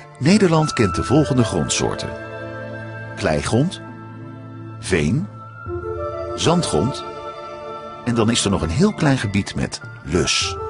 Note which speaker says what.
Speaker 1: Nederland kent de volgende grondsoorten: kleigrond, veen, zandgrond en dan is er nog een heel klein gebied met lus.